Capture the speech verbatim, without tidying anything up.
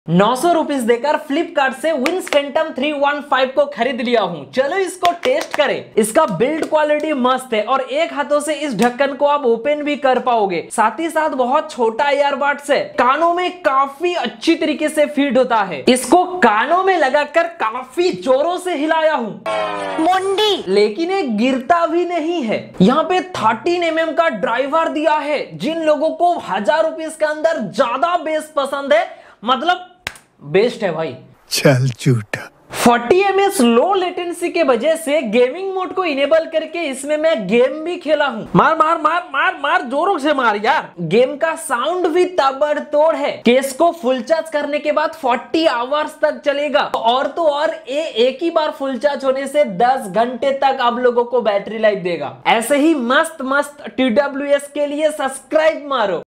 नौ सौ रुपीस देकर फ्लिपकार्ट से Wings phantom three one five को खरीद लिया हूं। चलो इसको टेस्ट करें। इसका बिल्ड क्वालिटी मस्त है और एक हाथों से इस ढक्कन को आप ओपन भी कर पाओगे। साथ ही साथ बहुत छोटा ईयरबड्स है, कानों में काफी अच्छी तरीके से फिट होता है। इसको कानों में लगाकर काफी जोरों से हिलाया हूं मुंडी, लेकिन ये गिरता भी नहीं है। यहाँ पे थर्टीन एम एम का ड्राइवर दिया है। जिन लोगों को हजार रुपीस के अंदर ज्यादा बेस पसंद है, मतलब बेस्ट है भाई। चल झूठा। Forty M H low latency के वजह से गेमिंग मोड को इनेबल करके इसमें मैं गेम भी खेला हूं। मार मार मार मार मार जोरों से मार यार। गेम का साउंड भी ताबड़तोड़ है। केस को फुल चार्ज करने के बाद फोर्टी आवर्स तक चलेगा और तो और ये एक ही बार फुल चार्ज होने से दस घंटे तक आप लोगों को बैटरी लाइफ देगा। ऐसे ही मस्त मस्त टी डब्ल्यू एस के लिए सब्सक्राइब मारो।